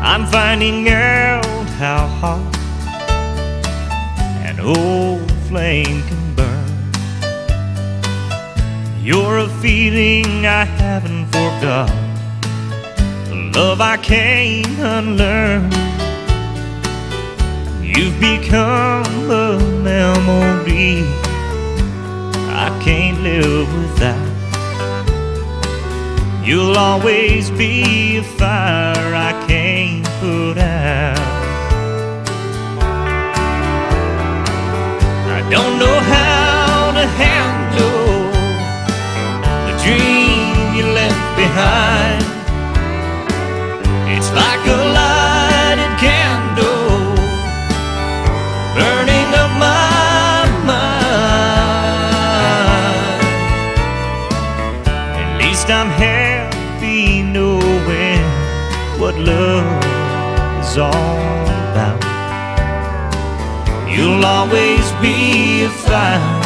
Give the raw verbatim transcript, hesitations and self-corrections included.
I'm finding out how hot an old flame can burn. You're a feeling I haven't forgot, the love I can't unlearn. You've become a memory I can't live without. You'll always be a fire I can't put out. I don't know how to handle the dream you left behind. It's like a lighted candle burning up my mind. At least I'm happy knowing what love is all about. You'll always be a fire